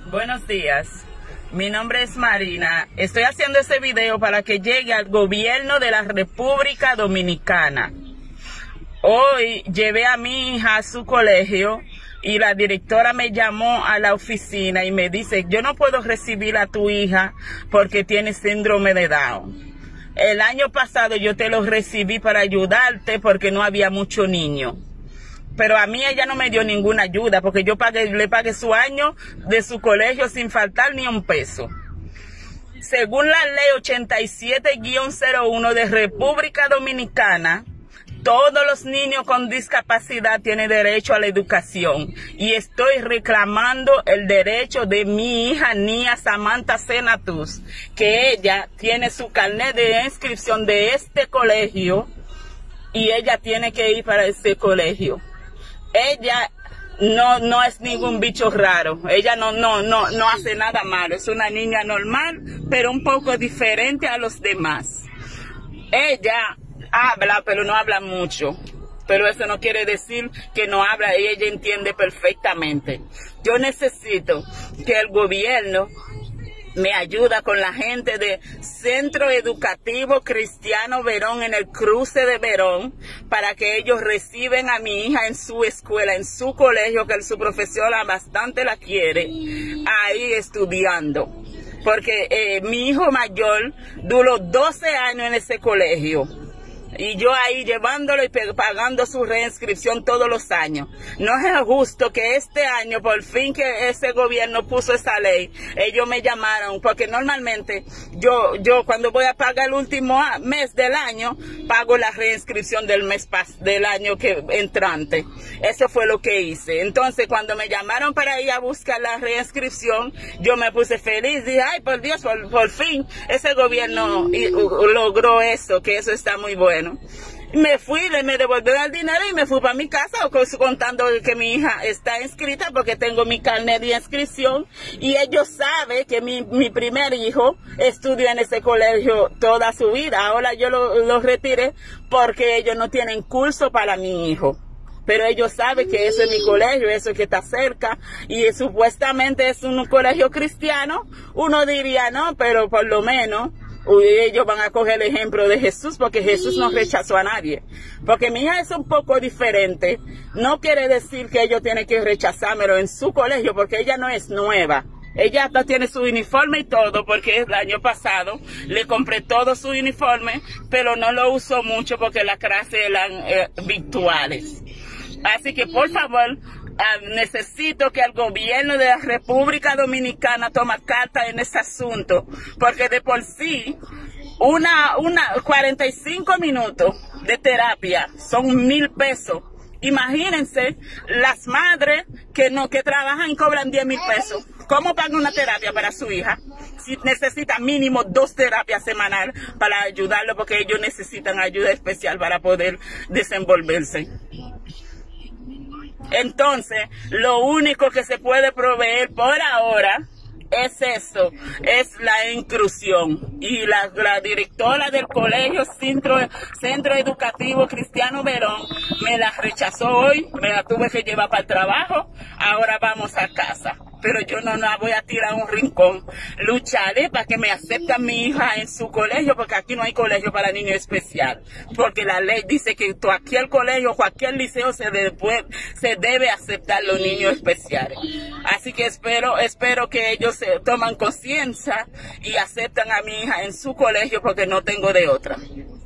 Buenos días, mi nombre es Marina. Estoy haciendo este video para que llegue al gobierno de la República Dominicana. Hoy llevé a mi hija a su colegio y la directora me llamó a la oficina y me dice: yo no puedo recibir a tu hija porque tiene síndrome de Down. El año pasado yo te lo recibí para ayudarte porque no había mucho niño. Pero a mí ella no me dio ninguna ayuda porque yo le pagué su año de su colegio sin faltar ni un peso. Según la ley 87-01 de República Dominicana, todos los niños con discapacidad tienen derecho a la educación. Y estoy reclamando el derecho de mi hija Nia Samantha Senatus, que ella tiene su carnet de inscripción de este colegio y ella tiene que ir para este colegio. Ella no es ningún bicho raro, ella no hace nada malo, es una niña normal, pero un poco diferente a los demás. Ella habla, pero no habla mucho, pero eso no quiere decir que no habla, ella entiende perfectamente. Yo necesito que el gobierno me ayuda con la gente de Centro Educativo Cristiano Verón en el cruce de Verón para que ellos reciben a mi hija en su escuela, en su colegio, que su profesora bastante la quiere, ahí estudiando. Porque mi hijo mayor duró 12 años en ese colegio. Y yo ahí llevándolo y pagando su reinscripción todos los años. No es justo que este año, por fin que ese gobierno puso esa ley, ellos me llamaron, porque normalmente yo cuando voy a pagar el último mes del año, pago la reinscripción del año entrante. Eso fue lo que hice. Entonces, cuando me llamaron para ir a buscar la reinscripción, yo me puse feliz. Dije: ay, por Dios, por fin ese gobierno logró eso, que eso está muy bueno. Me fui, me devolvieron el dinero y me fui para mi casa contando que mi hija está inscrita porque tengo mi carnet de inscripción y ellos saben que mi primer hijo estudió en ese colegio toda su vida. Ahora yo lo retiré porque ellos no tienen curso para mi hijo. Pero ellos saben que ese es mi colegio, eso que está cerca, y supuestamente es un colegio cristiano. Uno diría no, pero por lo menos ellos van a coger el ejemplo de Jesús, porque Jesús no rechazó a nadie. Porque mi hija es un poco diferente. No quiere decir que ellos tienen que rechazármelo en su colegio, porque ella no es nueva. Ella hasta tiene su uniforme y todo, porque el año pasado le compré todo su uniforme, pero no lo usó mucho porque las clases eran virtuales. Así que, por favor, necesito que el gobierno de la República Dominicana tome carta en ese asunto, porque de por sí, 45 minutos de terapia son 1,000 pesos. Imagínense las madres que trabajan y cobran 10,000 pesos. ¿Cómo pagan una terapia para su hija? Si necesita mínimo 2 terapias semanales para ayudarlo, porque ellos necesitan ayuda especial para poder desenvolverse. Entonces, lo único que se puede proveer por ahora es eso, es la inclusión. Y la directora del colegio Centro Educativo Cristiano Verón me la rechazó hoy, me la tuve que llevar para el trabajo, ahora vamos a casa. Pero yo no la voy a tirar a un rincón. Lucharé para que me acepten mi hija en su colegio, porque aquí no hay colegio para niños especial. Porque la ley dice que cualquier colegio, cualquier liceo se debe aceptar los niños especiales. Así que espero que ellos se toman conciencia y aceptan a mi hija en su colegio, porque no tengo de otra.